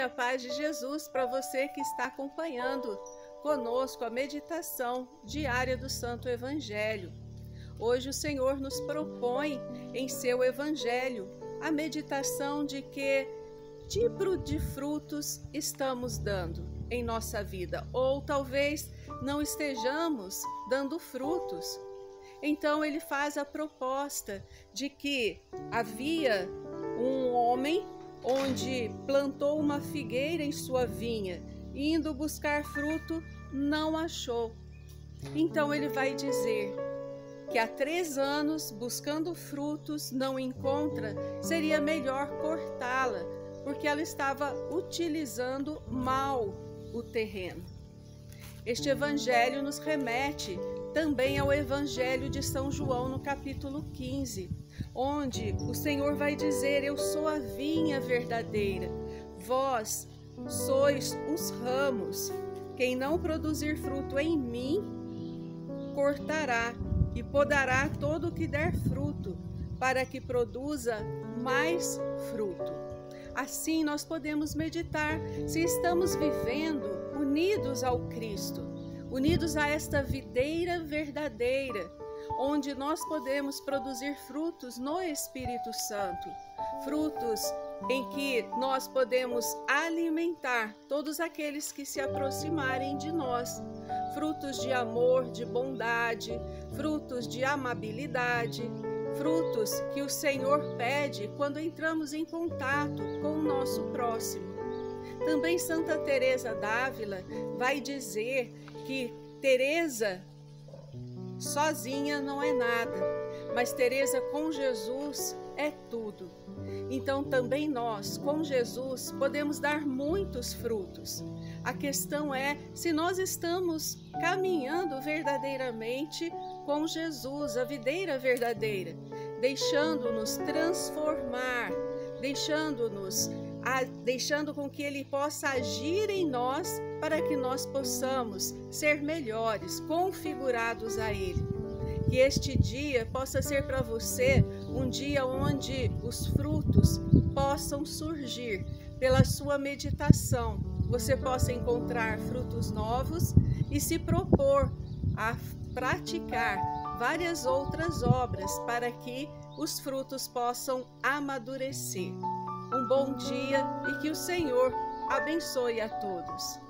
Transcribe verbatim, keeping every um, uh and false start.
a paz de Jesus para você que está acompanhando conosco a meditação diária do Santo Evangelho. Hoje o Senhor nos propõe em seu Evangelho a meditação de que tipo de frutos estamos dando em nossa vida, ou talvez não estejamos dando frutos. Então ele faz a proposta de que havia um homem onde plantou uma figueira em sua vinha, indo buscar fruto, não achou. Então ele vai dizer que há três anos, buscando frutos, não encontra, seria melhor cortá-la, porque ela estava utilizando mal o terreno. Este evangelho nos remete também ao Evangelho de São João, no capítulo quinze, onde o Senhor vai dizer: eu sou a vinha verdadeira, vós sois os ramos. Quem não produzir fruto em mim, cortará e podará todo o que der fruto, para que produza mais fruto. Assim nós podemos meditar se estamos vivendo unidos ao Cristo, unidos a esta videira verdadeira, onde nós podemos produzir frutos no Espírito Santo, frutos em que nós podemos alimentar todos aqueles que se aproximarem de nós, frutos de amor, de bondade, frutos de amabilidade, frutos que o Senhor pede quando entramos em contato com o nosso próximo. Também Santa Teresa d'Ávila vai dizer que Teresa sozinha não é nada, mas Teresa com Jesus é tudo. Então também nós, com Jesus, podemos dar muitos frutos. A questão é se nós estamos caminhando verdadeiramente com Jesus, a videira verdadeira, deixando-nos transformar, deixando-nos A, deixando com que Ele possa agir em nós para que nós possamos ser melhores, configurados a Ele. Que este dia possa ser para você um dia onde os frutos possam surgir pela sua meditação. Você possa encontrar frutos novos e se propor a praticar várias outras obras para que os frutos possam amadurecer. Um bom dia e que o Senhor abençoe a todos.